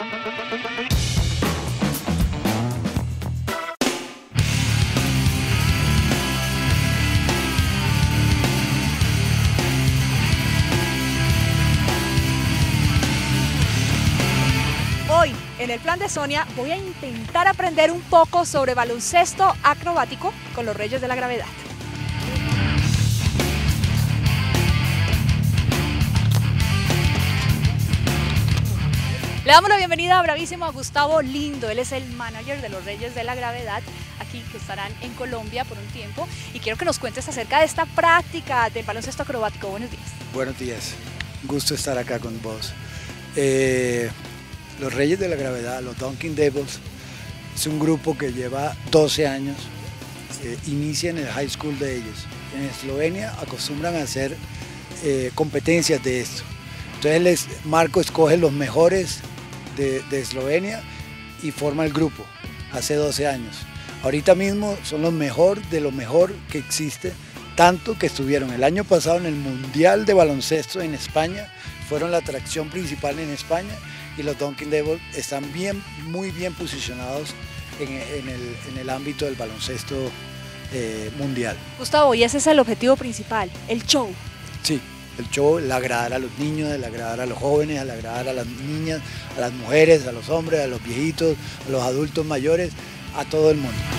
Hoy, en el plan de Sonia, voy a intentar aprender un poco sobre baloncesto acrobático con los Reyes de la Gravedad. Le damos la bienvenida a bravísimo a Gustavo Lindo. Él es el manager de los Reyes de la Gravedad, aquí que estarán en Colombia por un tiempo. Y quiero que nos cuentes acerca de esta práctica del baloncesto acrobático. Buenos días. Buenos días, gusto estar acá con vos. Los Reyes de la Gravedad, los Dunking Devils, es un grupo que lleva 12 años, inicia en el high school de ellos. En Eslovenia acostumbran a hacer competencias de esto. Entonces Marco escoge los mejores de Eslovenia y forma el grupo hace 12 años. Ahorita mismo son los mejor de lo mejor que existe, tanto que estuvieron el año pasado en el Mundial de Baloncesto en España, fueron la atracción principal en España, y los Dunking Devils están muy bien posicionados en el ámbito del baloncesto mundial. Gustavo, y ese es el objetivo principal, el show. Sí, el show, el agradar a los niños, el agradar a los jóvenes, el agradar a las niñas, a las mujeres, a los hombres, a los viejitos, a los adultos mayores, a todo el mundo.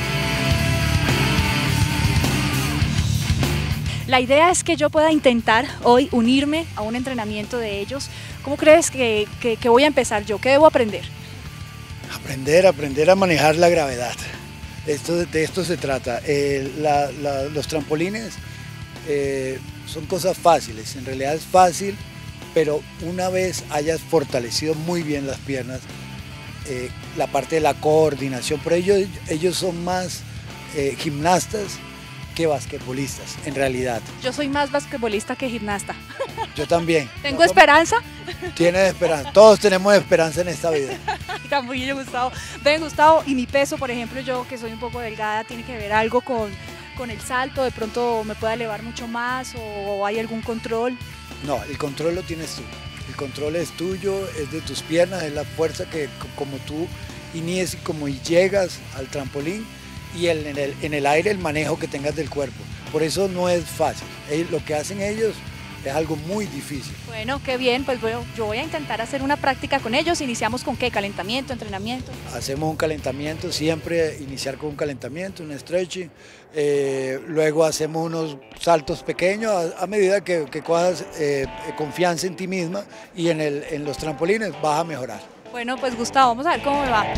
La idea es que yo pueda intentar hoy unirme a un entrenamiento de ellos. ¿Cómo crees que voy a empezar yo? ¿Qué debo aprender? Aprender a manejar la gravedad. De esto se trata. Los trampolines son cosas fáciles, en realidad es fácil, pero una vez hayas fortalecido muy bien las piernas, la parte de la coordinación, por ellos son más gimnastas que basquetbolistas, en realidad. Yo soy más basquetbolista que gimnasta. Yo también. ¿Tengo esperanza? Tienes esperanza, todos tenemos esperanza en esta vida. También, Gustavo. Ven, Gustavo, y mi peso, por ejemplo, yo que soy un poco delgada, ¿tiene que ver algo con el salto? ¿De pronto me pueda elevar mucho más o hay algún control? No, el control lo tienes tú. El control es tuyo, es de tus piernas, es la fuerza que como tú inicies y como llegas al trampolín, y en el aire el manejo que tengas del cuerpo. Por eso no es fácil. Lo que hacen ellos es algo muy difícil. Bueno, qué bien, pues bueno, yo voy a intentar hacer una práctica con ellos. ¿Iniciamos con qué? ¿Calentamiento, entrenamiento? Hacemos un calentamiento, siempre iniciar con un calentamiento, un stretching. Luego hacemos unos saltos pequeños a medida que cojas confianza en ti misma, y en los trampolines vas a mejorar. Bueno, pues Gustavo, vamos a ver cómo me va.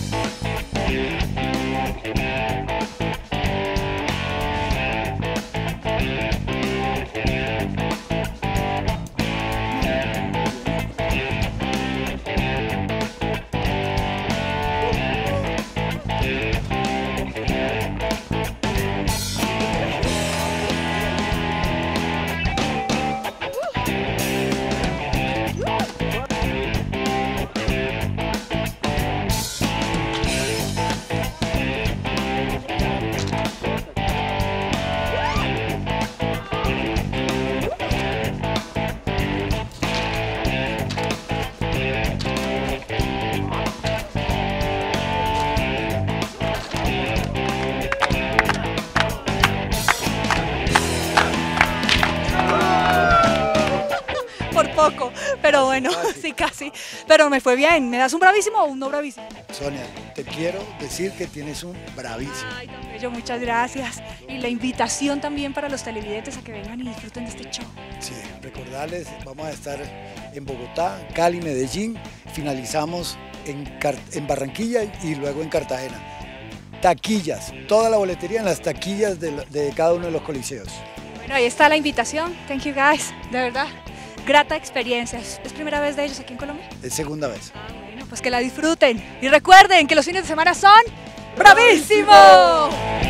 Poco, pero bueno, sí, casi, pero me fue bien. ¿Me das un bravísimo o un no bravísimo? Sonia, te quiero decir que tienes un bravísimo. Ay, tan bello, muchas gracias. Y la invitación también para los televidentes a que vengan y disfruten de este show. Sí, recordarles, vamos a estar en Bogotá, Cali, Medellín, finalizamos en Barranquilla y luego en Cartagena. Taquillas, toda la boletería en las taquillas de cada uno de los coliseos. Bueno, ahí está la invitación. Thank you guys, de verdad. Grata experiencia. ¿Es primera vez de ellos aquí en Colombia? Es segunda vez. Bueno, pues que la disfruten. Y recuerden que los fines de semana son ¡bravísimos!